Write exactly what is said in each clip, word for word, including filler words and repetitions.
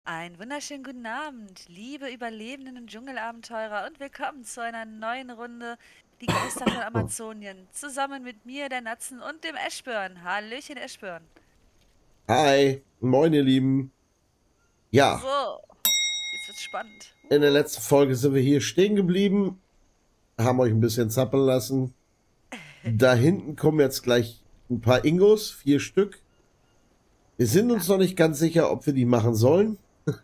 Einen wunderschönen guten Abend, liebe Überlebenden und Dschungelabenteurer, und willkommen zu einer neuen Runde Die Geister von Amazonien. Zusammen mit mir, der Natzen, und dem Eschbörn. Hallöchen, Eschbörn. Hi, moin ihr Lieben. Ja, So, jetzt wird's spannend. in der Uh. letzten Folge sind wir hier stehen geblieben, haben euch ein bisschen zappeln lassen. Da hinten kommen jetzt gleich ein paar Ingos, vier Stück. Wir sind Ja, uns noch nicht ganz sicher, ob wir die machen sollen,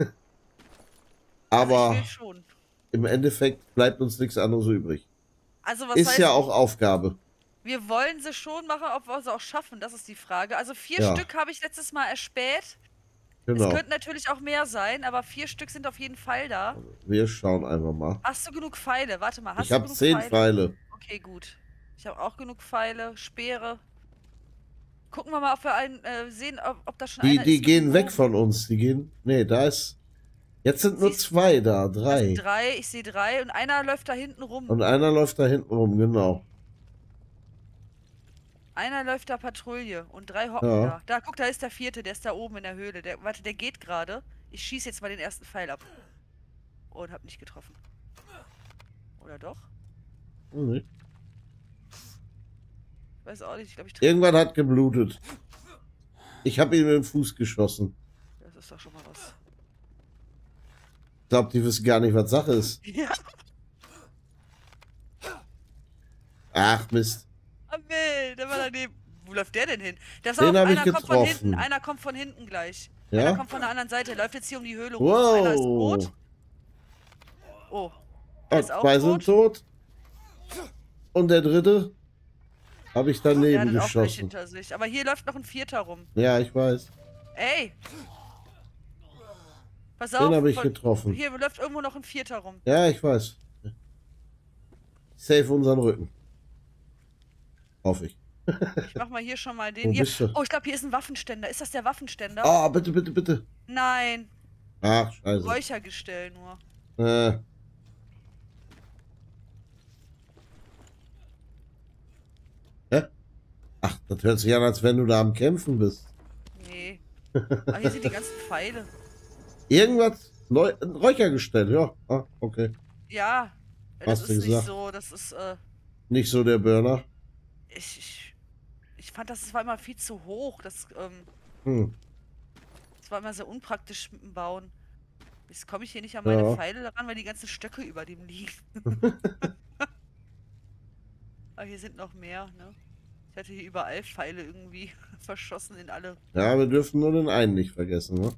also ich will aber schon. im Endeffekt bleibt uns nichts anderes übrig. Also was Ist ja heißt, auch Aufgabe. wir wollen sie schon machen, ob wir sie auch schaffen, das ist die Frage. Also vier Ja, Stück habe ich letztes Mal erspäht. Es genau. könnten natürlich auch mehr sein, aber vier Stück sind auf jeden Fall da. Wir schauen einfach mal. Hast du genug Pfeile? Warte mal, Ich hast du habe genug zehn Pfeile? Pfeile. Okay, gut. Ich habe auch genug Pfeile, Speere. Gucken wir mal, ob wir einen äh, sehen, ob, ob da schon Die, einer die ist gehen weg irgendwo. von uns. Die gehen. Nee, da ist. Jetzt sind nur Siehst, zwei da, da sind drei. drei, ich sehe drei und einer läuft da hinten rum. Und einer läuft da hinten rum, genau. Einer läuft da Patrouille und drei hocken Ja. da. Da, guck, da ist der vierte, der ist da oben in der Höhle. Der, warte, der geht gerade. Ich schieße jetzt mal den ersten Pfeil ab. Und hab nicht getroffen. Oder doch? Nee. Weiß auch nicht, ich glaube, ich treffe. Irgendwann hat geblutet. Ich habe ihm in den Fuß geschossen. Das ist doch schon mal was. Ich glaube, die wissen gar nicht, was Sache ist. Ja. Ach, Mist. Ah, nee, der war daneben. Wo läuft der denn hin? Der ist Den auf, habe ich einer kommt von hinten, getroffen. einer kommt von hinten gleich. Einer Ja? kommt von der anderen Seite, läuft jetzt hier um die Höhle rum. Einer ist Wow. tot. Oh, der Oh, ist auch zwei sind tot. tot. Und der dritte habe ich Der hat daneben es auch gleich geschossen. hinter sich. Aber hier läuft noch ein Vierter rum. Ja, ich weiß. Ey, pass Den auf. habe ich Von, getroffen. hier läuft irgendwo noch ein Vierter rum. Ja, ich weiß. Safe unseren Rücken. Hoffe ich. Ich mach mal hier schon mal den Wo hier. bist du? Oh, ich glaube, hier ist ein Waffenständer. Ist das der Waffenständer? Ah, bitte, bitte, bitte. Nein, Ach, scheiße. Räuchergestell nur. Äh. Hä? Ach, das hört sich an, als wenn du da am Kämpfen bist. Nee. Ah, hier sind die ganzen Pfeile. Irgendwas neu, ein Räuchergestell, ja. Ah, okay. Ja, das Hast du ist nicht gesagt. so. Das ist, äh, Nicht so der Burner. ich, ich, ich fand, das war immer viel zu hoch. Das, ähm, Hm. das war immer sehr unpraktisch mit dem Bauen. Jetzt komme ich hier nicht an meine Ja. Pfeile ran, weil die ganzen Stöcke über dem liegen. Aber hier sind noch mehr, ne? Ich hatte hier überall Pfeile irgendwie verschossen in alle. Ja, wir dürfen nur den einen nicht vergessen, ne?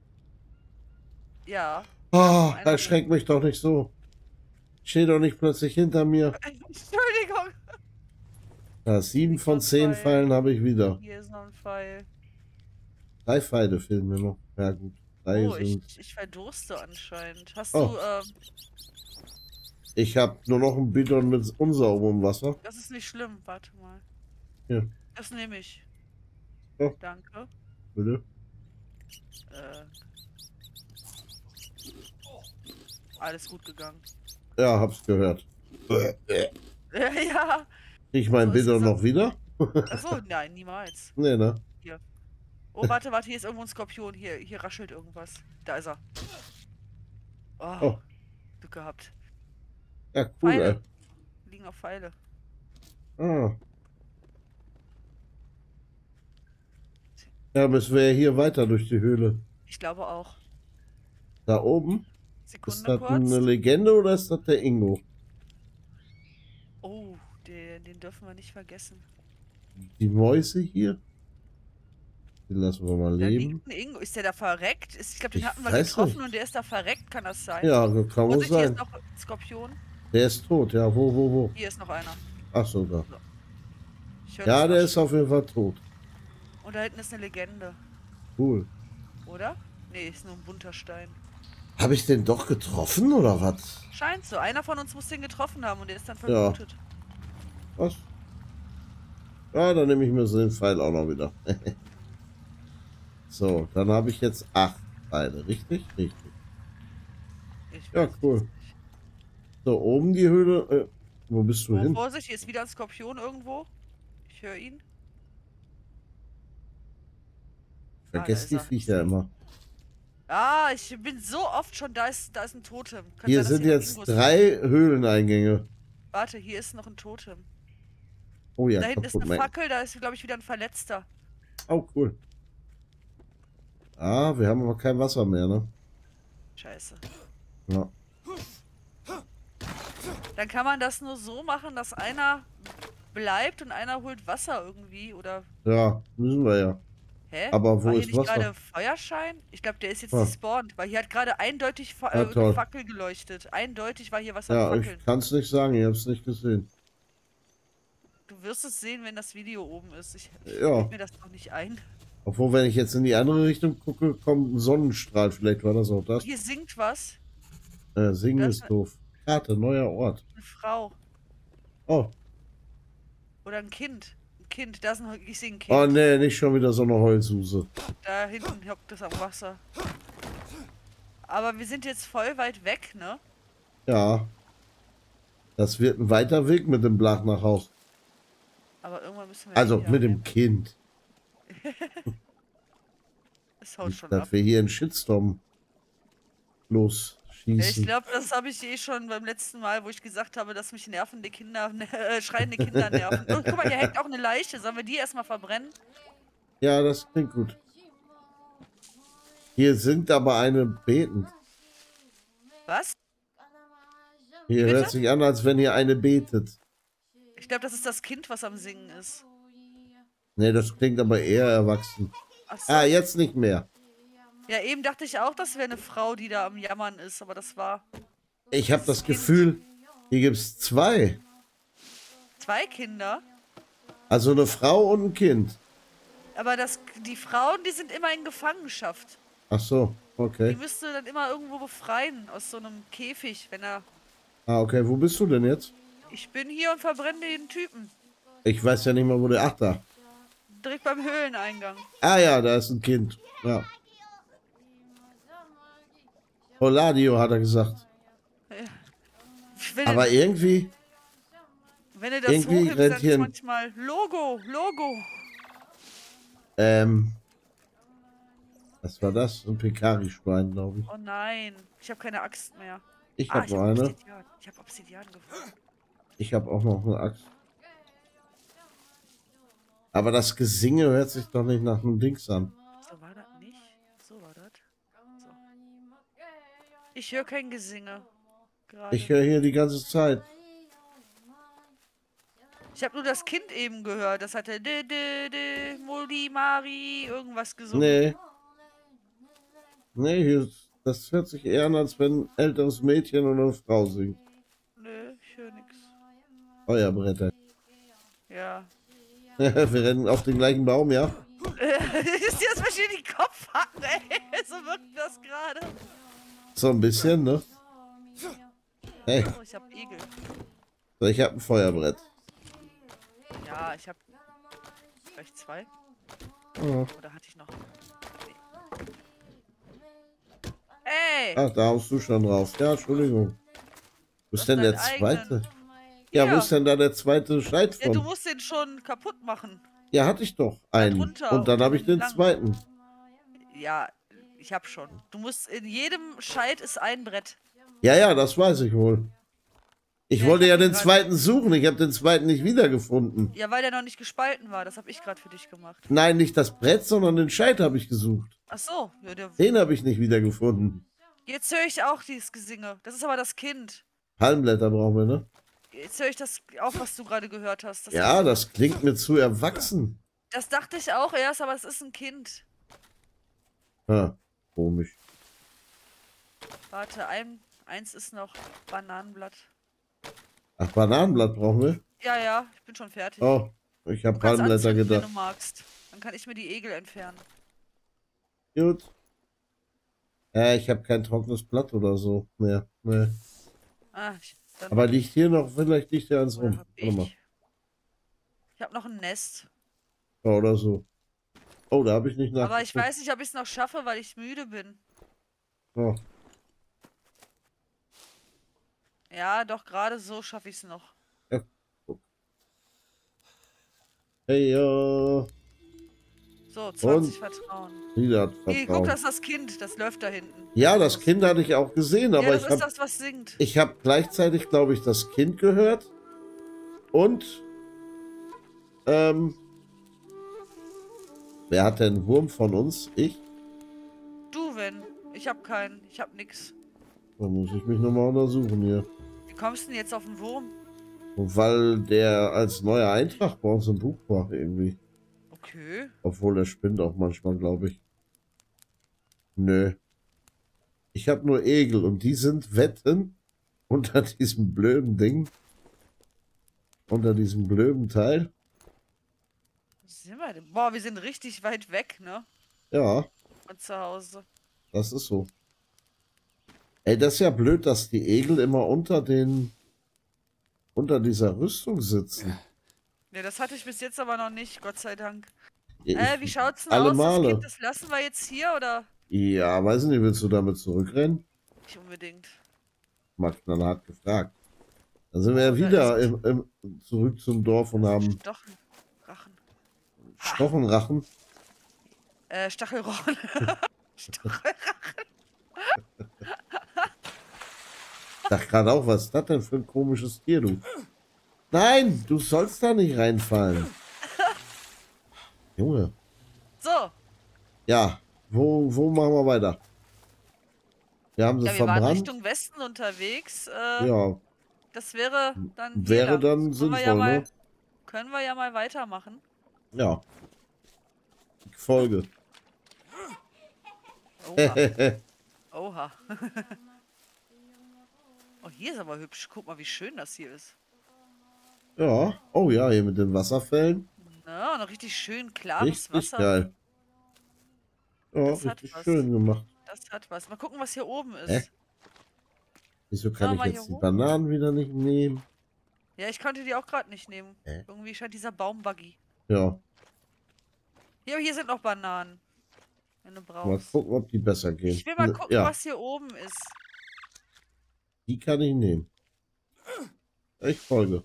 Ja, da ist noch Ah, einer rum. erschreck mich doch nicht so. Steh doch nicht plötzlich hinter mir. Entschuldigung. Ja, Hier sieben liegt noch von ein zehn Pfeil. Pfeilen habe ich wieder. Hier ist noch ein Pfeil. Drei Pfeile fehlen mir noch. Ja gut, drei Oh, ich, sind... ich verdurste anscheinend. Hast Oh, du, ähm, ich habe nur noch einen Bidon mit unsauberem Wasser. das ist nicht schlimm. Warte mal. Hier, Das nehme ich. oh, Danke. bitte. Äh, alles gut gegangen. Ja, hab's gehört. Ja, Ich mein so ist Bidon es auch. noch wieder? Achso, nein, niemals. Nee, ne? Hier. Oh, warte, warte, hier ist irgendwo ein Skorpion. Hier, hier raschelt irgendwas. Da ist er. Oh, Oh, Glück gehabt. ja, cool, ey. Pfeile. Liegen auf Pfeile. Ah. Ja, müssen wir ja hier weiter durch die Höhle. Ich glaube auch. Da oben? Ist Sekunde das eine kurz. Legende oder ist das der Ingo? Oh, den, den dürfen wir nicht vergessen. Die Mäuse hier? Die lassen wir mal Da leben. liegt ein Ingo. Ist der da verreckt? Ist, ich glaube, den Ich hatten wir weiß getroffen nicht. und der ist da verreckt. Kann das sein? Ja, das kann wohl Vorsicht, hier ist sein. noch ein Skorpion. Der ist tot, ja. Wo, wo, wo? Hier ist noch einer. Ach so, da. Ich höre Ja, das der Rascheln. ist auf jeden Fall tot. Und da hinten ist eine Legende. Cool. Oder? Nee, ist nur ein bunter Stein. Habe ich den doch getroffen oder was? Scheint so. Einer von uns muss den getroffen haben und der ist dann Ja. verblutet. Was? Ja, dann nehme ich mir so den Pfeil auch noch wieder. So, dann habe ich jetzt acht Pfeile. Richtig? Richtig. Ich Ja, weiß es cool. nicht. So, oben die Höhle. Äh, wo bist du Oh, hin? Vorsicht, hier ist wieder ein Skorpion irgendwo. Ich höre ihn. Vergesst die Ah, da ist er. Viecher immer. Ah, ich bin so oft schon, da ist, da ist ein Totem. Kann Hier sein, dass sind hier noch jetzt Ingos sind. drei Höhleneingänge. Warte, hier ist noch ein Totem. Oh ja, Da hinten ist kaputt, eine mein. Fackel, da ist, glaube ich, wieder ein Verletzter. Oh, cool. Ah, wir haben aber kein Wasser mehr, ne? Scheiße. Ja. Dann kann man das nur so machen, dass einer bleibt und einer holt Wasser irgendwie, oder? Ja, müssen wir ja. Hä? Aber War wo hier ist nicht Wasser? gerade Feuerschein? Ich glaube, der ist jetzt Ah, despawned, weil hier hat gerade eindeutig Fa ja, äh, toll. Fackel geleuchtet. Eindeutig war hier was am Ja, ich Fackeln. kann es nicht sagen, ich habe es nicht gesehen. Du wirst es sehen, wenn das Video oben ist. Ich, ich bild Ja, mir das noch nicht ein. obwohl, wenn ich jetzt in die andere Richtung gucke, kommt ein Sonnenstrahl. Vielleicht war das auch Oh, das. hier singt was. Äh, singen Da ist ist doof. Karte, neuer Ort. eine Frau. Oh, Oder ein Kind. Ein Kind. Da ist ein, ich sehe ein oh Kind. nee, nicht schon wieder so eine Heulsuse. Da hinten hockt es am Wasser. Aber wir sind jetzt voll weit weg, ne? Ja, das wird ein weiter Weg mit dem Blach nach Haus. Aber irgendwann müssen wir Also wieder. mit dem Kind. Es haut Nicht, schon ab. dass wir hier einen Shitstorm Ja, ich losschießen. glaube, das habe ich eh schon beim letzten Mal, wo ich gesagt habe, dass mich nervende Kinder, äh, schreiende Kinder nerven. Oh, guck mal, hier hängt auch eine Leiche. Sollen wir die erstmal verbrennen? Ja, das klingt gut. Hier singt aber eine betend. Was? Hier Bitte? hört sich an, als wenn hier eine betet. Ich glaube, das ist das Kind, was am Singen ist. Nee, das klingt aber eher erwachsen. Ach so. Ah, jetzt nicht mehr. Ja, eben dachte ich auch, das wäre eine Frau, die da am Jammern ist, aber das war Ich habe das Kind. Gefühl, hier gibt es zwei. Zwei Kinder. Also eine Frau und ein Kind. Aber das, die Frauen, die sind immer in Gefangenschaft. Ach so, Die okay. müsste dann immer irgendwo befreien aus so einem Käfig, wenn er... Ah, okay, wo bist du denn jetzt? Ich bin hier und verbrenne den Typen. Ich weiß ja nicht mal, wo der... Ach, da. Direkt beim Höhleneingang. Ah ja, da ist ein Kind. Ja. Poladio hat er gesagt. Wenn, Aber du, irgendwie, wenn du das irgendwie hochhebst, rennt dann hier ist ein- manchmal Logo, Logo. ähm, was war das? Ein Pekari-Schwein, glaube ich. Oh nein, ich habe keine Axt mehr. Ich Ah, habe ich noch habe eine. Obsidian. Ich habe Obsidian gefunden. Ich habe auch noch eine Axt. Aber das Gesinge hört sich doch nicht nach einem Dings an. So war das nicht. So war das. So. Ich höre kein Gesinge. Gerade. Ich höre hier die ganze Zeit. Ich habe nur das Kind eben gehört. Das hatte de, de, de, Moli, Mari, irgendwas gesungen. Nee. Nee, hier, das hört sich eher an, als wenn ein älteres Mädchen oder eine Frau singt. Nö, ich höre nix. Feuerbretter. Ja. Wir rennen auf den gleichen Baum, ja? Ist dir das wahrscheinlich die Kopfhacken, ey? So wirkt das gerade. So ein bisschen, ne? Hey, Oh, ich habe Egel. so, ich habe ein Feuerbrett. Ja, ich habe vielleicht zwei. Oh. Oder hatte ich noch? Nee. Ey! Ach, da haust du schon drauf. Ja, Entschuldigung. Wo ist hast denn der deinen zweite? eigenen. Ja, wo Hier. ist denn da der zweite Scheit Ja, du von? musst den schon kaputt machen. Ja, hatte ich doch einen. Darunter, Und dann unter habe ich dem den langen. zweiten. Ja, ich hab schon. Du musst, in jedem Scheit ist ein Brett. Ja, ja, das weiß ich wohl. Ich Ja, wollte ich ja hab ihn den grad- zweiten suchen. Ich habe den zweiten nicht wiedergefunden. Ja, weil der noch nicht gespalten war. Das habe ich gerade für dich gemacht. Nein, nicht das Brett, sondern den Scheit habe ich gesucht. Ach so. Ja, der, Den habe ich nicht wiedergefunden. jetzt höre ich auch dieses Gesinge. Das ist aber das Kind. Palmblätter brauchen wir, ne? Jetzt höre ich das auch, was du gerade gehört hast. Das Ja, Gesinge. das klingt mir zu erwachsen. Das dachte ich auch erst, aber es ist ein Kind. Ha, komisch. Warte, ein, eins ist noch Bananenblatt. Ach, Bananenblatt brauchen wir? Ja, ja, ich bin schon fertig. Oh, ich habe Du kannst Palmblätter anzünden, wenn gedacht. du magst. Dann kann ich mir die Egel entfernen. Gut. Ja, ich habe kein trockenes Blatt oder so mehr. Nee. Ah, ich, dann Aber liegt hier noch, vielleicht liegt hier eins oder rum. hab Warte mal. ich. Ich habe noch ein Nest. Ja, oder so. Oh, da habe ich nicht nach. Aber ich weiß nicht, ob ich es noch schaffe, weil ich müde bin. Oh. Ja, doch, gerade so schaffe ich es noch. Hey, ja. So, Und zwanzig Vertrauen. wieder Hey, guck, Vertrauen. das ist das Kind. Das läuft da hinten. Ja, das Kind hatte ich auch gesehen, Ja, aber das ich ist habe das, was singt. ich hab gleichzeitig, glaube ich, das Kind gehört. Und, ähm, wer hat denn einen Wurm von uns? Ich? Du, wenn. Ich hab keinen. Ich hab nix. Da muss ich mich nochmal untersuchen hier. Wie kommst du denn jetzt auf den Wurm? Und weil der als neuer Eintrag bei uns im Buch war irgendwie. Okay. Obwohl er spinnt auch manchmal, glaube ich. Nö. Ich habe nur Egel und die sind Wetten unter diesem blöden Ding. Unter diesem blöden Teil. Wo sind wir denn? Boah, wir sind richtig weit weg, ne? Ja, Von zu Hause. das ist so. Ey, das ist ja blöd, dass die Egel immer unter den unter dieser Rüstung sitzen. Ne, das hatte ich bis jetzt aber noch nicht, Gott sei Dank. Ich, Äh, wie schaut's denn alle aus? Das Male. Kind, das lassen wir jetzt hier, oder? Ja, weiß nicht, willst du damit zurückrennen? Nicht unbedingt. Mal knallhart gefragt. Dann sind wir ja Oh, da wieder ist im, im, zurück zum Dorf und haben Stochen. Rachen. Stochenrachen. Äh, Stachelrochen. Stachelrachen. Ich dachte gerade auch, was ist das denn für ein komisches Tier, du? Nein, du sollst da nicht reinfallen. Junge. So. Ja, wo, wo machen wir weiter? Wir haben sie Ja, wir waren verbrannt. Richtung Westen unterwegs. Äh, Ja, das wäre dann hier wäre lang. dann Das können wir sinnvoll, ja mal, ne? können wir ja mal weitermachen. Ja. Ich folge. Oha. Oha. Oh, hier ist aber hübsch. Guck mal, wie schön das hier ist. Ja. Oh ja, hier mit den Wasserfällen. Ja, noch richtig schön klares Richtig Wasser. geil. Ja, Das hat richtig was. schön gemacht. Das hat was. Mal gucken, was hier oben ist. Hä? Wieso kann Sollen wir ich mal jetzt hier die hoch? Bananen wieder nicht nehmen? Ja, ich konnte die auch gerade nicht nehmen. Hä? Irgendwie scheint dieser Baum buggy. Ja. Hier, hier sind noch Bananen. Wenn du Mal brauchst. gucken, ob die besser gehen. Ich will mal gucken, Ja, was hier oben ist. die kann ich nehmen. Ich folge.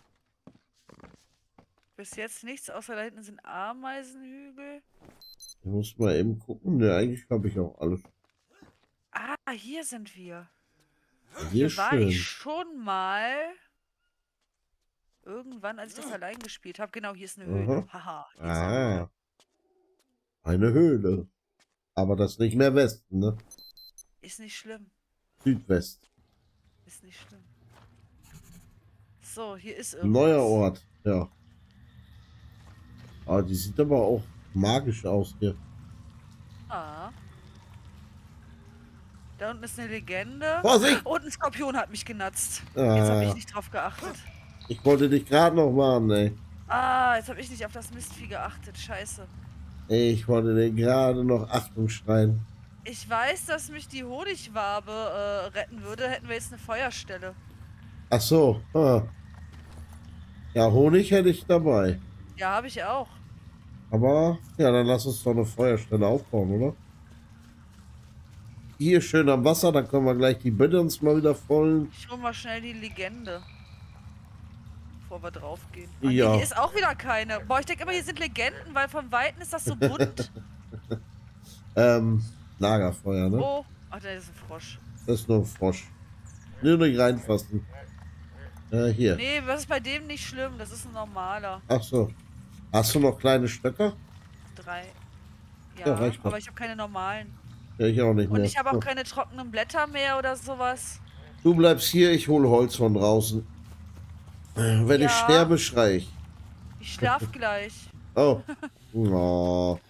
Bis jetzt nichts, außer da hinten sind Ameisenhügel. Ich muss mal eben gucken. Ne, eigentlich habe ich auch alles. Ah, hier sind wir. Hier Hier ist war schön. ich schon mal. Irgendwann, als ich das allein gespielt habe. Genau, hier ist eine Höhle. Aha. Haha. hier ist eine Höhle. Ah. Eine Höhle. Aber das nicht mehr Westen, ne? Ist nicht schlimm. Südwest. Ist nicht schlimm. So, hier ist irgendwas. Neuer Ort, ja. Ah, die sieht aber auch magisch aus hier. Ah. Da unten ist eine Legende. Vorsicht! Und ein Skorpion hat mich genatzt. Ah. Jetzt habe ich nicht drauf geachtet. Ich wollte dich gerade noch warnen, ey. Ah, jetzt habe ich nicht auf das Mistvieh geachtet. Scheiße. Ey, ich wollte dir gerade noch Achtung schreien. Ich weiß, dass mich die Honigwabe äh, retten würde, hätten wir jetzt eine Feuerstelle. Ach so. Ah. Ja, Honig hätte ich dabei. Ja, habe ich auch. Aber, ja, dann lass uns doch eine Feuerstelle aufbauen, oder? Hier schön am Wasser, dann können wir gleich die Bette uns mal wieder vollen. Ich hol mal schnell die Legende. Bevor wir draufgehen. Ah, Ja. nee, hier ist auch wieder keine. Boah, ich denke immer, hier sind Legenden, weil vom Weiten ist das so bunt. Ähm, Lagerfeuer, ne? Oh, ach, da ist ein Frosch. Das ist nur ein Frosch. Nur nicht reinfassen. Äh, hier. Nee, das ist bei dem nicht schlimm. Das ist ein normaler. Ach so. Hast du noch kleine Stöcker? Drei. Ja, Ja, reicht doch. aber ich habe keine normalen. Ja, ich auch nicht Und mehr. ich habe auch So. keine trockenen Blätter mehr oder sowas. Du bleibst hier, ich hole Holz von draußen. Äh, Wenn Ja. ich sterbe, schrei ich. Ich schlaf gleich. Oh. Oh.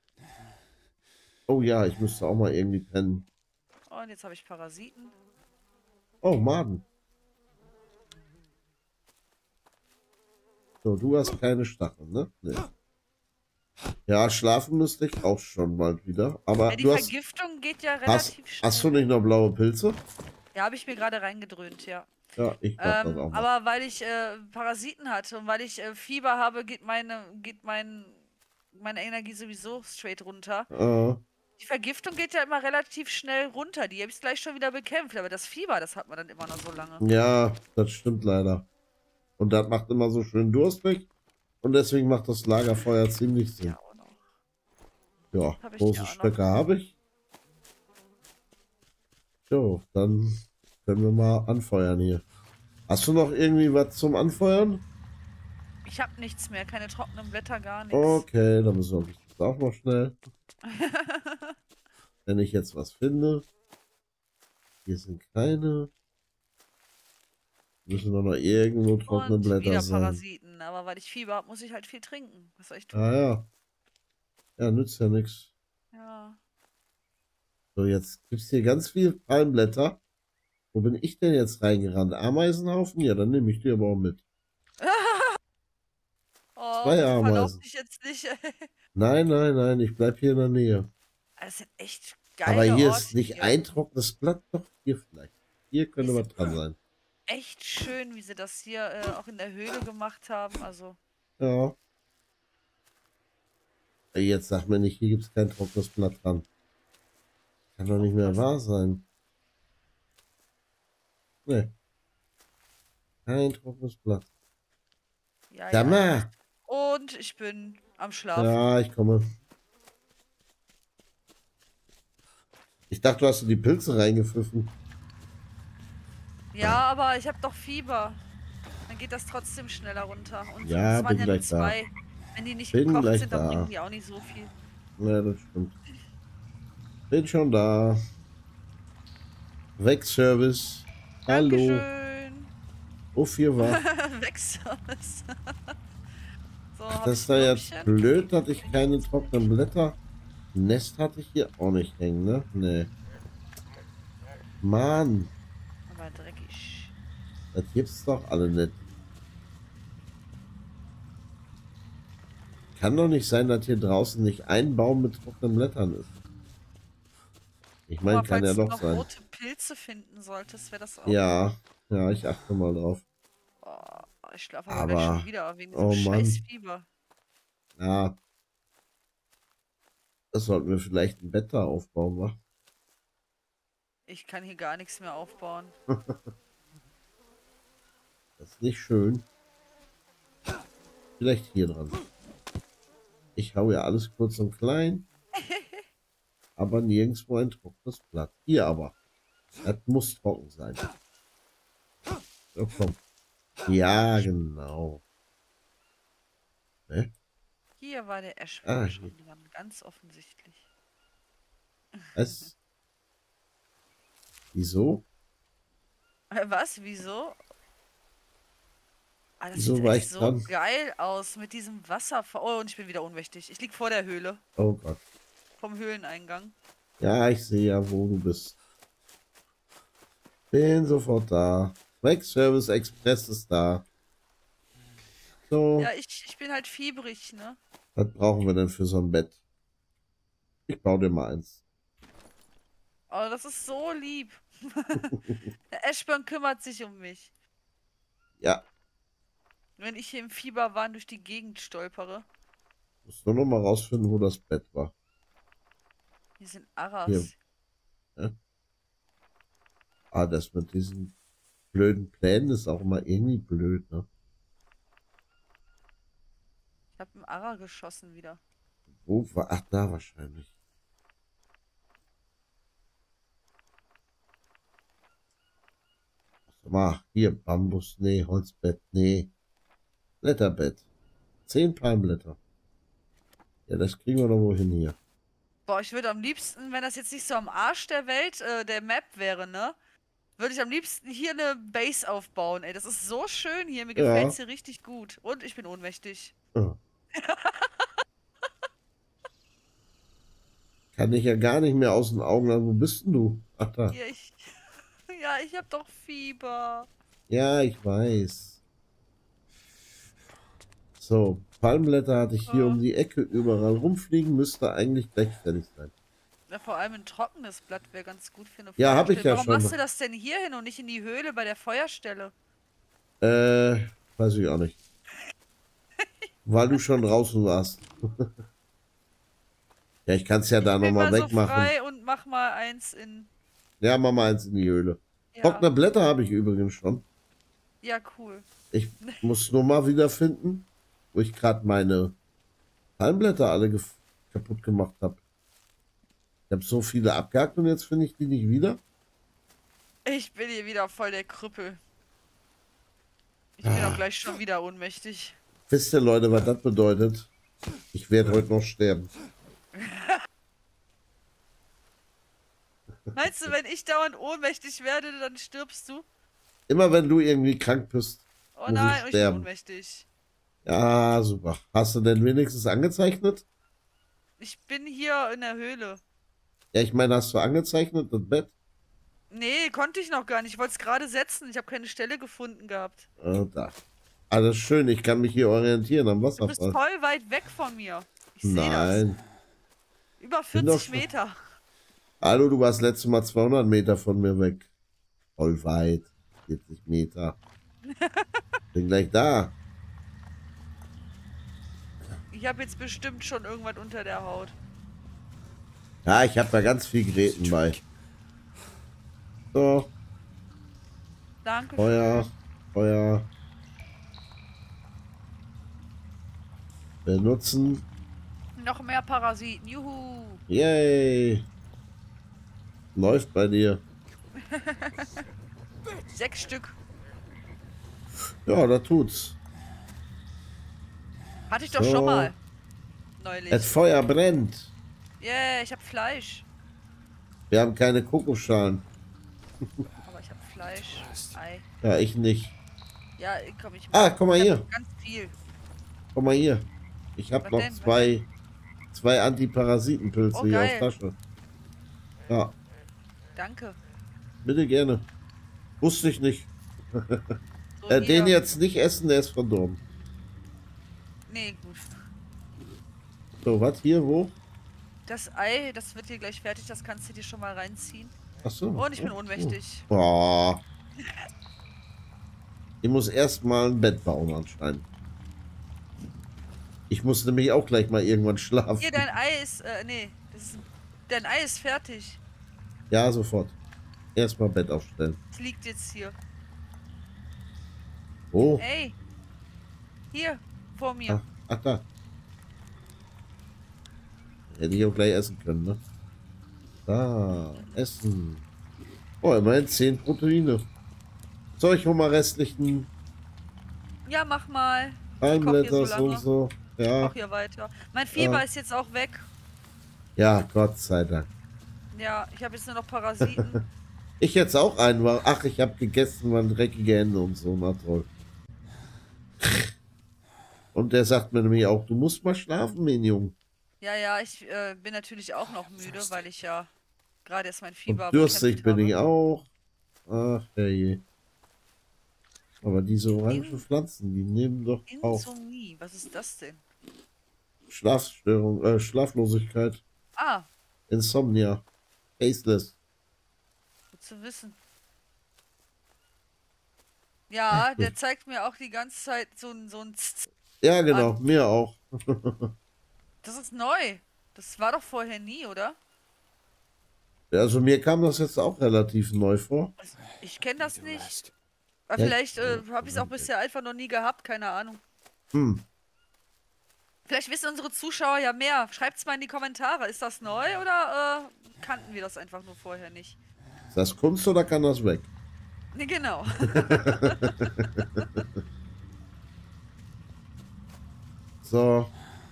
Oh ja, ich müsste auch mal irgendwie pennen. Und jetzt habe ich Parasiten. Oh, Maden. So, du hast keine Stacheln, ne? Nee. Ja, schlafen müsste ich auch schon bald wieder. Aber Ja, die du hast, Vergiftung geht ja hast, relativ schnell. hast du nicht noch blaue Pilze? Ja, habe ich mir gerade reingedröhnt, ja. Ja, ich mach das Ähm, auch mal. aber weil ich äh, Parasiten hatte und weil ich äh, Fieber habe, geht meine, geht mein, meine Energie sowieso straight runter. Äh, Die Vergiftung geht ja immer relativ schnell runter. Die habe ich gleich schon wieder bekämpft. Aber das Fieber, das hat man dann immer noch so lange. ja, das stimmt leider. Und das macht immer so schön Durst weg. Und deswegen macht das Lagerfeuer ziemlich Sinn. Ja, auch noch. Ja, Habe ich große hier auch noch. Stöcke habe ich. So, dann können wir mal anfeuern hier. Hast du noch irgendwie was zum Anfeuern? Ich habe nichts mehr, keine trockenen Blätter, gar nichts. Okay, dann besorge ich das auch noch schnell. Wenn ich jetzt was finde. Hier sind keine. Müssen doch noch irgendwo trockene Und Blätter wieder sein. Parasiten. Aber weil ich Fieber habe, muss ich halt viel trinken. Was soll ich Ah tun? ja. Ja, nützt ja nichts. Ja. So, jetzt gibt es hier ganz viele Palmblätter. Wo bin ich denn jetzt reingerannt? Ameisenhaufen? Ja, dann nehme ich die aber auch mit. Oh, Zwei bitte verlauf Ameisen. dich jetzt nicht. Nein, nein, nein, ich bleib hier in der Nähe. Das sind echt Aber geile hier ist Orte nicht hier. ein trockenes Blatt, doch hier vielleicht. Hier Hier könnte ist was dran sein. echt schön, wie sie das hier äh, auch in der Höhle gemacht haben. Also, Ja. Ey, jetzt sag mir nicht, hier gibt es kein trockenes Blatt dran. Kann doch nicht mehr aufpassen. wahr sein. Ne, kein trockenes Blatt. Ja, Sag ja, hier ist. mal. Und ich bin am Schlafen. Ja, ich komme. Ich dachte, du hast die Pilze reingepfiffen. Ja, aber ich habe doch Fieber. Dann geht das trotzdem schneller runter. Und Ja, es waren bin ja nur gleich da. zwei. Wenn die nicht Bin gekocht gleich sind, dann bringen da. die auch nicht so viel. Ja, das stimmt. Bin schon da. Wegservice. Hallo. Dankeschön. Wofür war? Wegservice. So, Ach, habe das ich ist ja jetzt Würmchen? blöd, dass ich Nee, keine gibt's trockenen nicht. Blätter. Nest hatte ich hier auch nicht hängen, ne? Nee. Mann, Aber dreckig. das gibt's doch alle nicht. Kann doch nicht sein, dass hier draußen nicht ein Baum mit trockenen Blättern ist. Ich Guck mal, meine, kann ja falls du doch noch sein. rote Pilze finden solltest, wäre das auch Ja, gut. ja, ich achte mal drauf. Oh, ich schlafe aber gleich schon Aber, wieder wegen diesem oh scheiß Mann, Fieber. ja, das sollten wir vielleicht ein Bett da aufbauen, wa? Ich kann hier gar nichts mehr aufbauen. Das ist nicht schön. Vielleicht hier dran. Ich hau ja alles kurz und klein, aber nirgendwo ein trockenes Blatt. Hier aber. Das muss trocken sein. So, komm. Ja, genau. Ne? Hier war der Ah, Eschborn hier. schon dran, ganz offensichtlich. Was? Wieso? Äh, Was? Wieso? Ah, das sieht Wieso war echt ich so dran? geil aus mit diesem Wasserfall. Oh, und ich bin wieder ohnmächtig. Ich lieg vor der Höhle. Oh Gott. Vom Höhleneingang. Ja, ich sehe ja, wo du bist. Bin sofort da. Mac Service Express ist da. So, Ja, ich, ich bin halt fiebrig, ne? was brauchen wir denn für so ein Bett? Ich baue dir mal eins. Oh, das ist so lieb. Der Eschborn kümmert sich um mich. Ja, Wenn ich hier im Fieberwahn durch die Gegend stolpere. muss nur noch mal rausfinden, wo das Bett war. Hier sind Hier. Arras. Ja. Ah, das mit diesen blöden Plänen ist auch immer irgendwie blöd, ne? Ich habe einen Ara geschossen wieder. Wo war? Ach, da wahrscheinlich. Sag mal, hier, Bambus, nee, Holzbett, nee. Blätterbett. Zehn Palmblätter. Ja, das kriegen wir doch wohl hin hier. Boah, ich würde am liebsten, wenn das jetzt nicht so am Arsch der Welt, äh, der Map wäre, ne? Würde ich am liebsten hier eine Base aufbauen, ey. Das ist so schön hier. Mir gefällt's Ja. hier richtig gut. Und ich bin ohnmächtig. Ja. Kann ich ja gar nicht mehr aus den Augen lassen. Wo bist denn du? Ach da. Ja, ich. Ja, ich hab doch Fieber. Ja, ich weiß. So, Palmblätter hatte ich hier Oh. um die Ecke überall rumfliegen. Müsste eigentlich gleich fertig sein. Ja, vor allem ein trockenes Blatt wäre ganz gut für eine Ja, habe ich Feuerstelle. ja Warum machst schon. du das denn hier hin und nicht in die Höhle bei der Feuerstelle? Äh, weiß ich auch nicht. Weil du schon draußen warst. Ja, ich kann es ja da Bin nochmal mal so wegmachen. frei und mach mal eins in. Ja, mach mal eins in die Höhle. Ja, Trockene Blätter habe ich übrigens schon. ja, cool. Ich muss nur mal wiederfinden, wo ich gerade meine Palmblätter alle kaputt gemacht habe. Ich habe so viele abgehakt und jetzt finde ich die nicht wieder. Ich bin hier wieder voll der Krüppel. Ich bin auch Ah. gleich schon wieder ohnmächtig. Wisst ihr, Leute, was das bedeutet? Ich werde heute noch sterben. Meinst du, wenn ich dauernd ohnmächtig werde, dann stirbst du? Immer wenn du irgendwie krank bist, Oh muss nein, ich ich bin sterben. ohnmächtig. Ja, super. Hast du denn wenigstens angezeichnet? Ich bin hier in der Höhle. Ja, ich meine, hast du angezeichnet, das Bett? Nee, konnte ich noch gar nicht. Ich wollte es gerade setzen. Ich habe keine Stelle gefunden gehabt. Äh, da. Alles schön, ich kann mich hier orientieren am Du bist Wasserfall. voll weit weg von mir. Ich sehe das. Nein. Über Bin doch vierzig schon- Meter. Hallo, du warst letztes Mal zweihundert Meter von mir weg. Voll weit. vierzig Meter. Bin gleich da. Ich habe jetzt bestimmt schon irgendwas unter der Haut. Ja, ich habe da ganz viel Geräten bei. So, Danke. Feuer, Feuer. Benutzen. Noch mehr Parasiten. Juhu. Yay. Läuft bei dir. Sechs Stück. Ja, da tut's. Hatte ich doch So. schon mal. Neulich. Das Feuer brennt. Yeah, ich habe Fleisch. Wir haben keine Kokosschalen. Aber ich habe Fleisch. Ei. Ja, ich nicht. Ja, komm, ich Ah, guck mal ich hab hier. ganz viel. Guck mal hier. Ich habe Was noch denn? Was zwei, zwei Antiparasitenpilze Oh, hier auf geil. Tasche. Ja, Danke. bitte gerne. Wusste ich nicht. So, Äh, den hier. jetzt nicht essen, der ist verdorben. Nee, gut. So, was hier, wo? Das Ei, das wird hier gleich fertig. Das kannst du dir schon mal reinziehen. Achso. Und ich bin ohnmächtig. Boah. Ich muss erstmal ein Bett bauen anscheinend. Ich muss nämlich auch gleich mal irgendwann schlafen. Hier, dein Ei ist, äh, nee. Das ist, dein Ei ist fertig. Ja, sofort. Erstmal Bett aufstellen. Es liegt jetzt hier. Oh. Ey. Hier, vor mir. Ach, ach da. Hätte ich auch gleich essen können, ne? Da, essen. Oh, immerhin zehn Proteine. Soll ich hol mal restlichen Ja, mach mal. Palmblätter so so lange. so? Ja, Mach hier weiter. Mein Fieber Ja. ist jetzt auch weg. ja, Gott sei Dank. Ja, ich habe jetzt nur noch Parasiten. Ich jetzt auch einen, weil, ach, ich habe gegessen, waren dreckige Hände und so, na toll. Und der sagt mir nämlich auch, du musst mal schlafen, mein Junge. Ja, ja, ich äh, bin natürlich auch noch müde, weil ich ja gerade erst mein Und Fieber durstig bekämpft bin ich habe. auch. Ach, herrje. Aber diese orangen In- Pflanzen, die nehmen doch auch Insomnie, was ist das denn? Schlafstörung, äh, Schlaflosigkeit, Ah, Insomnia, Faceless. gut zu wissen. Ja, der zeigt mir auch die ganze Zeit so ein so ein Z- Z- Ja, genau, mir auch. Das ist neu. Das war doch vorher nie, oder? Also mir kam das jetzt auch relativ neu vor. Also, ich kenne das nicht. Rest. Aber Ja, vielleicht äh, habe ich es auch bisher einfach noch nie gehabt, keine Ahnung. Hm. Vielleicht wissen unsere Zuschauer ja mehr. Schreibt's mal in die Kommentare. Ist das neu oder äh, kannten wir das einfach nur vorher nicht? Ist das Kunst oder kann das weg? Ne, genau. So.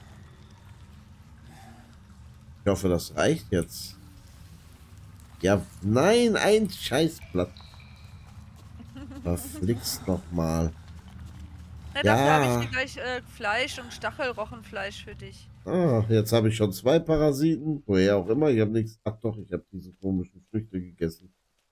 Ich hoffe, das reicht jetzt. Ja, nein, ein Scheißblatt. Verflixt noch mal. Na, Ja. dafür habe ich hier gleich äh, Fleisch und Stachelrochenfleisch für dich. Ah, jetzt habe ich schon zwei Parasiten. Woher auch immer. Ich habe nichts. Ach doch, ich habe diese komischen Früchte gegessen.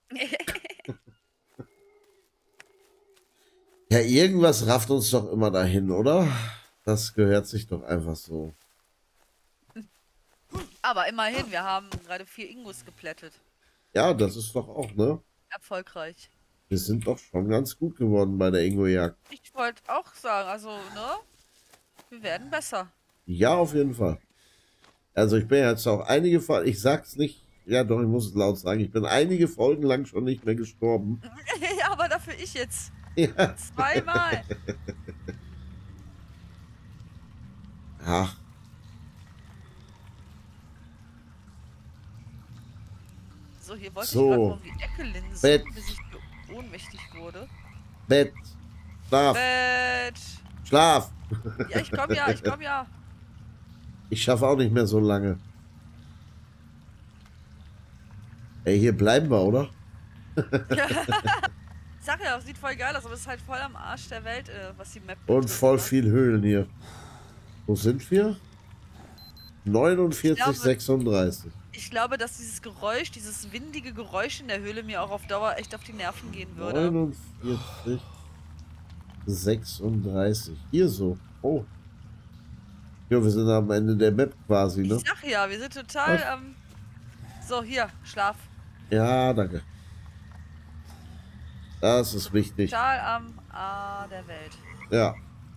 Ja, irgendwas rafft uns doch immer dahin, oder? Das gehört sich doch einfach so. Aber immerhin, wir haben gerade vier Ingus geplättet. Ja, das ist doch auch, ne? Erfolgreich. Wir sind doch schon ganz gut geworden bei der Ingo-Jagd. Ich wollte auch sagen, also, ne? Wir werden besser. Ja, Ja, auf jeden Fall. Also ich bin jetzt auch einige Folgen, ich sag's nicht, ja doch, ich muss es laut sagen, ich bin einige Folgen lang schon nicht mehr gestorben. aber dafür ich jetzt. Ja. Zweimal. Ach. So, hier wollte ich gerade mal So, um die Ecke Bett, linsen, bis ich so ohnmächtig wurde. Bett, Schlaf, Bett. Schlaf. Ja, ich komm ja, ich komm ja. Ich schaffe auch nicht mehr so lange. Ey, hier bleiben wir, oder? Ja. Sag ja, sieht voll geil aus, aber es ist halt voll am Arsch der Welt, äh, was die Map Und betrifft, voll ne? viel Höhlen hier. Wo sind wir? Ich neunundvierzig, glaube, sechsunddreißig. ich glaube, dass dieses Geräusch, dieses windige Geräusch in der Höhle mir auch auf Dauer echt auf die Nerven gehen würde. neunundvierzig, sechsunddreißig. Hier so. Oh. Ja, wir sind am Ende der Map quasi, ne? Ich sag ja, wir sind total Was? am... So, hier, Schlaf. Ja, danke. Das ist wichtig. Total am A der Welt. Ja.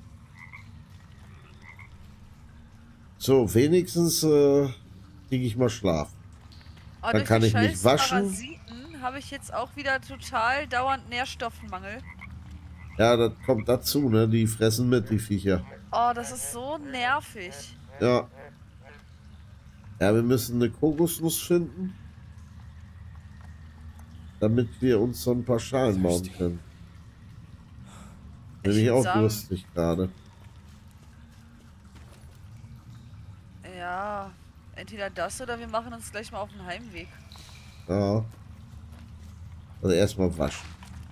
So, wenigstens äh, kriege ich mal Schlaf. Aber Dann durch kann die ich mich scheiß waschen. Parasiten habe ich jetzt auch wieder total dauernd Nährstoffmangel. Ja, das kommt dazu, ne? Die fressen mit, die Viecher. Oh, das ist so nervig. Ja. Ja, wir müssen eine Kokosnuss finden, damit wir uns so ein paar Schalen bauen können. Bin Ich ich würd auch sagen- durstig gerade. Ja, entweder das oder wir machen uns gleich mal auf den Heimweg. Ja. Also erstmal waschen.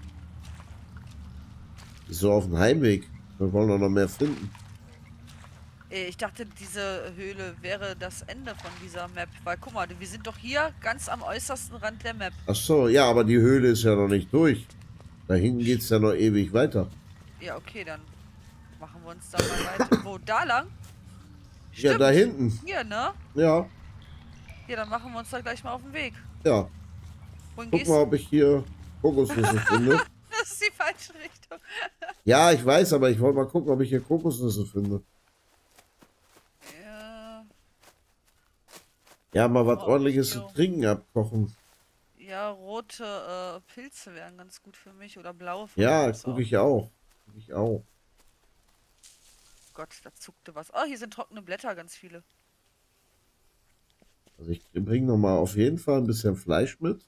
So auf dem Heimweg. Wir wollen doch noch mehr finden. Äh, Ich dachte, diese Höhle wäre das Ende von dieser Map. Weil, guck mal, wir sind doch hier ganz am äußersten Rand der Map. Ach so, ja, aber die Höhle ist ja noch nicht durch. Da hinten geht es ja noch ewig weiter. Ja, okay, dann machen wir uns da mal weiter. Wo, da lang? Ja, da hinten. Hier, ne? Ja, Ja, dann machen wir uns da gleich mal auf den Weg. ja. Wohin Guck gehst mal, du? ob ich hier Kokosnüsse finde. Das ist die falsche Richtung. Ja, ich weiß, aber ich wollte mal gucken, ob ich hier Kokosnüsse finde. Ja, Ja, mal was Oh, ordentliches jo. zu trinken abkochen. ja rote äh, Pilze wären ganz gut für mich. Oder blaue von Ja, mir aus gucke auch. ich auch. Guck ich auch. Gott, da zuckte was. Oh, hier sind trockene Blätter, ganz viele. Also ich bringe noch mal auf jeden Fall ein bisschen Fleisch mit.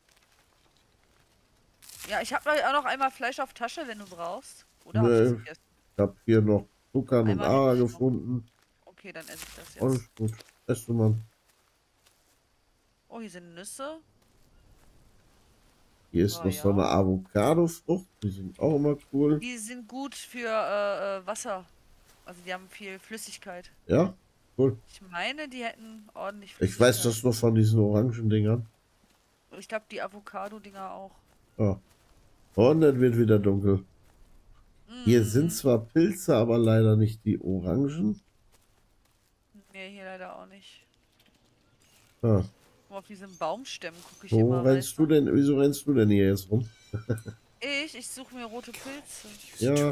Ja, ich habe auch noch einmal Fleisch auf Tasche, wenn du brauchst. Oder hab ich Nö, das vergessen? ich habe hier noch Zucker und Einmal Aar hätte ich noch. gefunden. Okay, dann esse ich das jetzt. Alles gut. Weißt du, Mann. Oh, hier sind Nüsse. Hier ist Oh, noch so ja. eine Avocado-Frucht. Die sind auch immer cool. Die sind gut für äh, äh, Wasser. Also die haben viel Flüssigkeit. Ja, cool. Ich meine, die hätten ordentlich Ich Flüssigkeit. weiß das nur von diesen orangen Dingern. Ich glaube, die Avocado-Dinger auch. Ja. Und dann wird wieder dunkel. Hier Mm. sind zwar Pilze, aber leider nicht die Orangen. Nee, hier leider auch nicht. Ah. Guck mal, auf diesen Baumstämmen gucke ich Wo immer. rennst weißt du denn? Wieso rennst du denn hier jetzt rum? Ich, ich suche mir rote Pilze. Ja,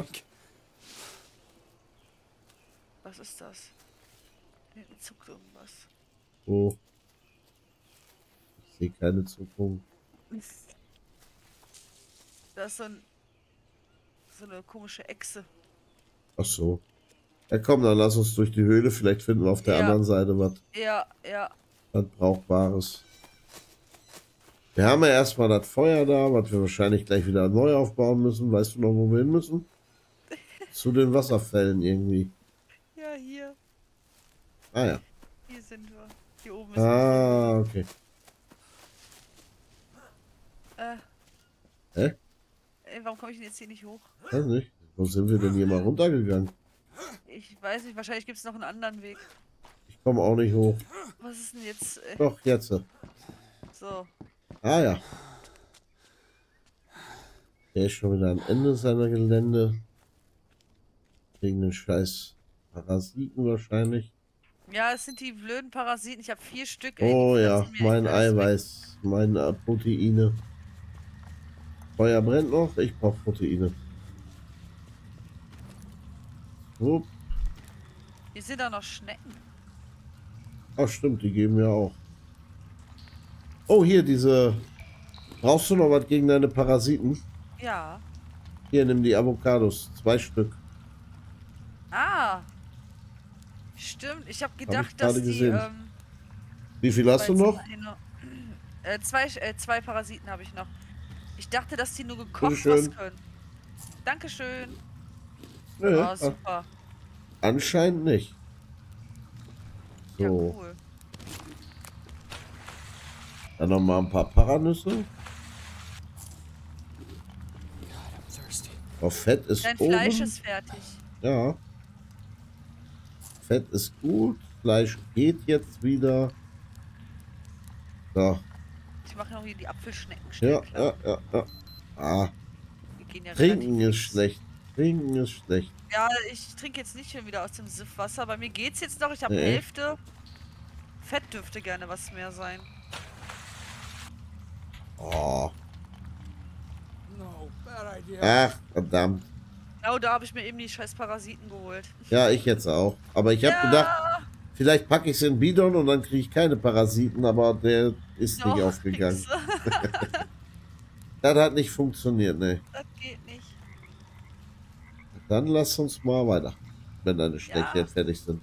Was ist das? Hinten zuckt irgendwas. wo? Ich sehe keine Zukunft. Da ist so, ein, so eine komische Echse. Ach so. Ja komm, dann lass uns durch die Höhle. Vielleicht finden wir auf der Ja. anderen Seite was, Ja, ja. was Brauchbares. Wir haben ja erstmal das Feuer da, was wir wahrscheinlich gleich wieder neu aufbauen müssen. Weißt du noch, wo wir hin müssen? Zu den Wasserfällen irgendwie. Ja, hier. Ah ja. Hier sind wir. Hier oben ist Ah, okay. Äh, Hä? ey, warum komme ich denn jetzt hier nicht hoch? Weiß nicht. Wo sind wir denn hier mal runtergegangen? Ich weiß nicht, wahrscheinlich gibt es noch einen anderen Weg. Ich komme auch nicht hoch. Was ist denn jetzt? Äh, Doch, jetzt. so. Ah ja. Der ist schon wieder am Ende seiner Gelände. Wegen den scheiß Parasiten wahrscheinlich. Ja, es sind die blöden Parasiten. Ich habe vier Stück. Ey, die Oh ja, fressen mir mein echt alles weg. Eiweiß, meine Proteine. Feuer brennt noch, ich brauche Proteine. So. Hier sind da noch Schnecken. Ach stimmt, die geben ja auch. Oh, hier diese... Brauchst du noch was gegen deine Parasiten? Ja. Hier, nimm die Avocados. Zwei Stück. Ah. Stimmt. Ich habe gedacht, ich dass gerade die. gesehen. Ähm, Wie viel hast du weil noch? so eine, Äh, zwei, äh, zwei Parasiten habe ich noch. Ich dachte, dass die nur gekocht was Bitteschön. können. Dankeschön. Nö, Oh, ah, super. anscheinend nicht. Ja, So, cool. dann noch mal ein paar Paranüsse. Oh, Fett ist Dein Fleisch oben. ist fertig. Ja. Fett ist gut. Fleisch geht jetzt wieder. So. Ich mache noch hier die Apfelschnecken schnell Ja, klar. ja, ja, ja. Ah, Die gehen ja relativ trinken ist fix. schlecht. Trinken ist schlecht. Ja, ich trinke jetzt nicht schon wieder aus dem Siffwasser. Bei mir geht's jetzt noch. Ich habe Nee. Hälfte. Fett dürfte gerne was mehr sein. Oh. No, bad idea. Ach, verdammt. Genau da habe ich mir eben die scheiß Parasiten geholt. Ja, ich jetzt auch. Aber ich habe gedacht, Ja, vielleicht packe ich es in Bidon und dann kriege ich keine Parasiten, aber der ist nicht doch, aufgegangen. kriegst du. Das hat nicht funktioniert, ne. Das geht nicht. Dann lass uns mal weiter, wenn deine Schneckchen Ja. fertig sind.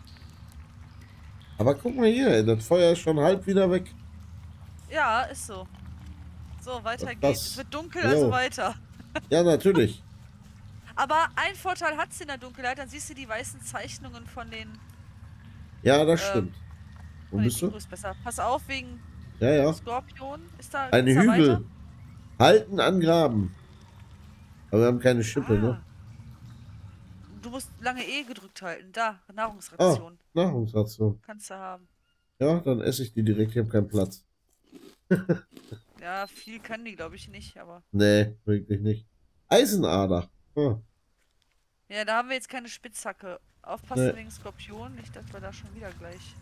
Aber guck mal hier, das Feuer ist schon halb wieder weg. Ja, ist so. So, weiter Das- geht's. Es wird dunkel, Jo. also weiter. Ja, natürlich. Aber ein Vorteil hat's in der Dunkelheit, dann siehst du die weißen Zeichnungen von den... Ja, das Ähm, stimmt. Wo von den bist du? Ingos besser. Pass auf, wegen Ja, ja. Skorpion. Ist da, Ein geht's da Hügel. weiter? Halten, angraben. Aber wir haben keine Schippe, ne? Ah. Du musst lange E gedrückt halten. Da, Ah, Nahrungsration. Nahrungsration. Kannst du haben. Ja, dann esse ich die direkt. Ich habe keinen Platz. Ja, viel können die, glaube ich, nicht, aber... Nee, wirklich nicht. Eisenader. Ah, Ja, da haben wir jetzt keine Spitzhacke. Aufpassen Nee. wegen Skorpion, nicht, dass wir da schon wieder gleich...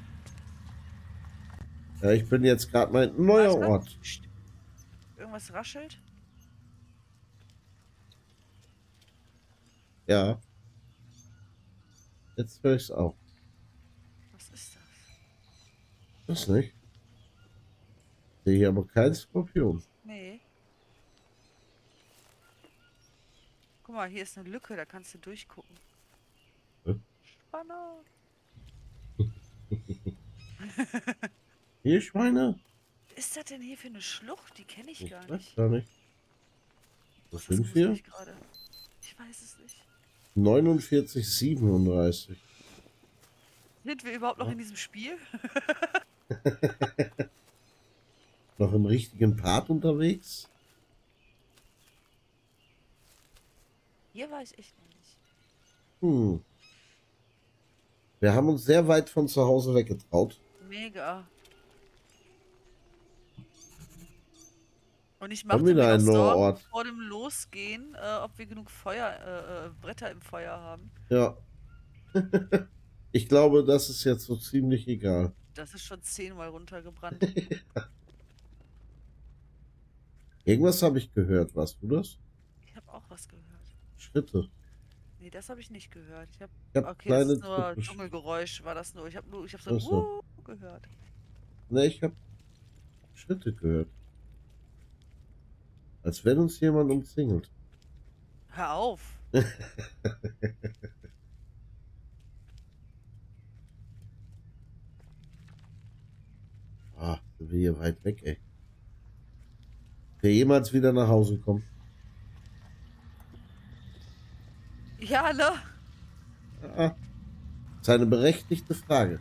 ja, ich bin jetzt gerade mein neuer Warte. Ort. Psst. Irgendwas raschelt? Ja. Jetzt höre ich es auch. Was ist das? Das nicht. Sehe hier aber kein Skorpion. Nee. Guck mal, hier ist eine Lücke, da kannst du durchgucken. Hä? Spannend. Hier, Schweine? Was ist das denn hier für eine Schlucht? Die kenne ich Ich gar weiß nicht. gar nicht. Wo Das sind wusste wir? ich gerade. Ich weiß es nicht. neunundvierzig, siebenunddreißig. Sind wir überhaupt noch Ja. in diesem Spiel? Noch im richtigen Part unterwegs? Hier war ich echt noch nicht. Hm. Wir haben uns sehr weit von zu Hause weggetraut. Mega. Und ich Haben machte wir mir da noch einen neuen Sorgen Ort? vor dem Losgehen, äh, ob wir genug Feuer, äh, äh, Bretter im Feuer haben. Ja. Ich glaube, das ist jetzt so ziemlich egal. Das ist schon zehnmal runtergebrannt. Irgendwas habe ich gehört. Warst du das? Ich habe auch was gehört. Schritte. Nee, das habe ich nicht gehört. Ich habe Ich habe okay, das kleine ist nur Truppen. Dschungelgeräusch, war das nur. Ich habe nur, ich habe so, Ach so. uh, gehört. Ne, ich habe Schritte gehört. Als wenn uns jemand umzingelt. Hör auf. Ah, sind wir hier weit weg, ey. Der jemals wieder nach Hause kommt. Ja, ne? Ah, das ist eine berechtigte Frage.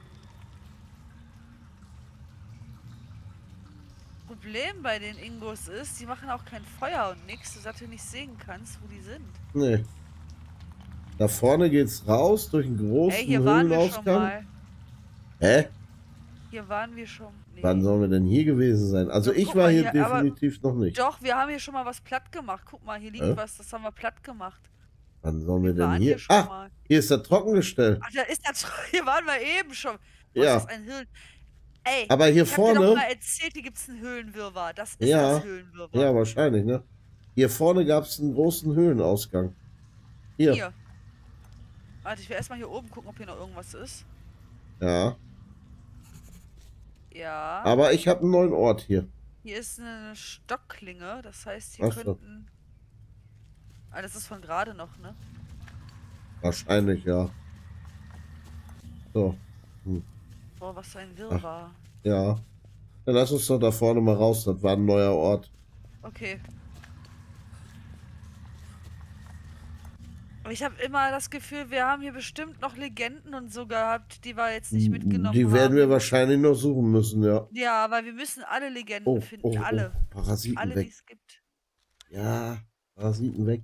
Problem bei den Ingos ist, die machen auch kein Feuer und nix, dass du nicht sehen kannst, wo die sind. Nee. Da vorne geht's raus durch einen großen Ey, hier waren wir schon Höhlenausgang. mal. Hä? Hier waren wir schon. Nee. Wann sollen wir denn hier gewesen sein? Also Ja, ich guck war mal hier hier, aber- definitiv noch nicht. Doch, wir haben hier schon mal was platt gemacht. Guck mal, hier liegt Hä? was, das haben wir platt gemacht. Wann sollen wir Wir denn waren hier? hier schon Ah, mal. hier ist der Trockengestell. Ach, da ist das. Hier waren wir eben schon. Wo Ja. ist das ein Höhlen? Ey, Aber hier ich hab dir doch vorne. mal erzählt, hier gibt's einen Höhlenwirrwarr. Das ist Ja. das Höhlenwirrwarr. Ja, wahrscheinlich, ne? Hier vorne gab es einen großen Höhlenausgang. Hier. Hier. Warte, ich will erstmal hier oben gucken, ob hier noch irgendwas ist. Ja. Ja. Aber ich habe einen neuen Ort hier. Hier ist eine Stockklinge. Das heißt, hier Ach so. könnten. Ah, das ist von gerade noch, ne? Wahrscheinlich, ja. So. Hm. Boah, was für ein Wirrwarr. Ja. Dann lass uns doch da vorne mal raus. Das war ein neuer Ort. Okay. Aber ich habe immer das Gefühl, wir haben hier bestimmt noch Legenden und so gehabt, die wir jetzt nicht mitgenommen Die haben. werden wir wahrscheinlich noch suchen müssen, ja. Ja, weil wir müssen alle Legenden Oh, finden. oh, Alle. oh. Parasiten Alle, die weg. es gibt. Ja, Parasiten weg.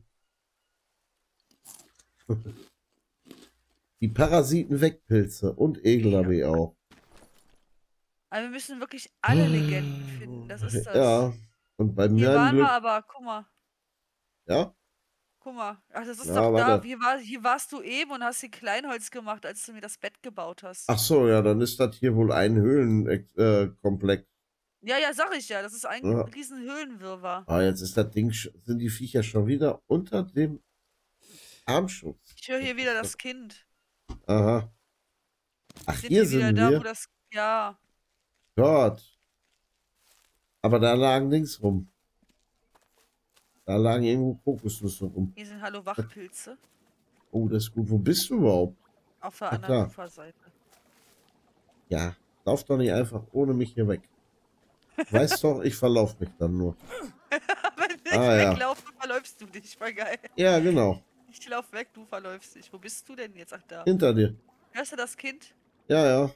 Die Parasiten weg, Pilze. Und Egel Ja. habe ich auch. Aber wir müssen wirklich alle Legenden finden. Das ist das. Ja. Und bei mir Hier ein waren wir Glück. aber, guck mal. Ja? Guck mal. Ach, das ist Ja, doch da. warte. Hier, war, hier warst du eben und hast hier Kleinholz gemacht, als du mir das Bett gebaut hast. Ach so, ja, dann ist das hier wohl ein Höhlenkomplex. Ja, ja, sag ich ja. Das ist ein Ja. riesen Höhlenwirrwarr. Ah, jetzt ist das Ding, sch- sind die Viecher schon wieder unter dem Armschutz. Ich höre hier wieder das Kind. Aha. Ach, Sind hier wir wieder sind da, wir. wo das. Ja. Gott. Aber da lagen Dings rum. Da lagen irgendwo Kokosnüsse rum. Hier sind Hallo Wachpilze. Oh, das ist gut. Wo bist du überhaupt? Auf der Ach, anderen klar. Uferseite. Ja, lauf doch nicht einfach ohne mich hier weg. Weißt doch, ich verlauf mich dann nur. Wenn ich Ah, ja. weglaufe, verläufst du dich. War geil. Ja, genau. Ich lauf weg, du verläufst dich. Wo bist du denn jetzt? Ach, da. Hinter dir. Hörst du das Kind? Ja, ja.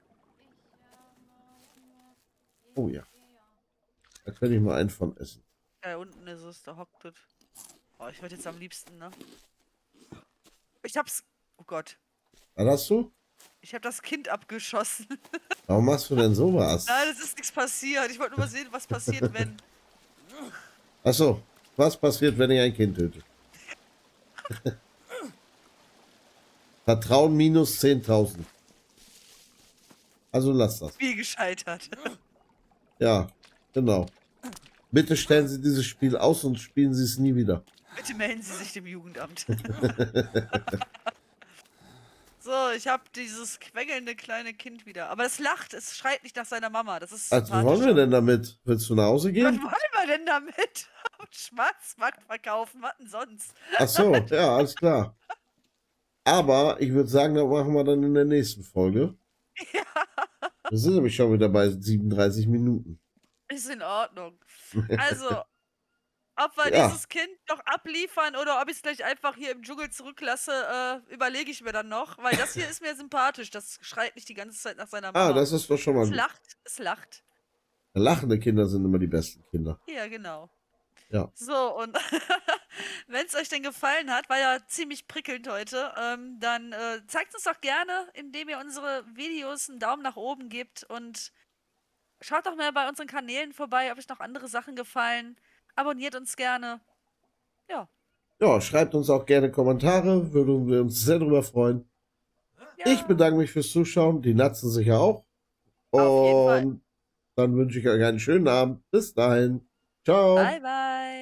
Oh ja. Da könnte ich mal einen von essen. Da unten ist es, da hockt es. Oh, ich würde jetzt am liebsten, ne? Ich hab's. Oh Gott. Was hast du? Ich hab das Kind abgeschossen. Warum machst du denn sowas? Nein, es ist nichts passiert. Ich wollte nur mal sehen, was passiert, wenn. Achso, was passiert, wenn ich ein Kind töte? Vertrauen minus zehntausend. Also lass das. Spiel gescheitert. Ja, genau. Bitte stellen Sie dieses Spiel aus und spielen Sie es nie wieder. Bitte melden Sie sich dem Jugendamt. So, ich habe dieses quengelnde kleine Kind wieder. Aber es lacht, es schreit nicht nach seiner Mama. Das ist Also, was wollen wir denn damit? Willst du nach Hause Was gehen? wollen wir denn damit? Auf dem Schwarzmarkt verkaufen, was denn sonst? Ach so, ja, alles klar. Aber ich würde sagen, das machen wir dann in der nächsten Folge. Ja, Wir sind nämlich schon wieder bei siebenunddreißig Minuten. ist in Ordnung. Also, ob wir Ja. dieses Kind noch abliefern oder ob ich es gleich einfach hier im Dschungel zurücklasse, äh, überlege ich mir dann noch. Weil das hier ist mir sympathisch. Das schreit nicht die ganze Zeit nach seiner Mama. Ah, das ist doch schon mal es gut. lacht, es lacht. Lachende Kinder sind immer die besten Kinder. Ja, genau. Ja. So, und wenn es euch denn gefallen hat, war ja ziemlich prickelnd heute, ähm, dann äh, zeigt uns doch gerne, indem ihr unsere Videos einen Daumen nach oben gebt und schaut doch mal bei unseren Kanälen vorbei, ob euch noch andere Sachen gefallen. Abonniert uns gerne. Ja. Ja, schreibt uns auch gerne Kommentare, würden wir uns sehr drüber freuen. ja. Ich bedanke mich fürs Zuschauen, die Natzen sicher auch. Auf jeden Fall. Und dann wünsche ich euch einen schönen Abend. Bis dahin. Ciao. Bye, bye.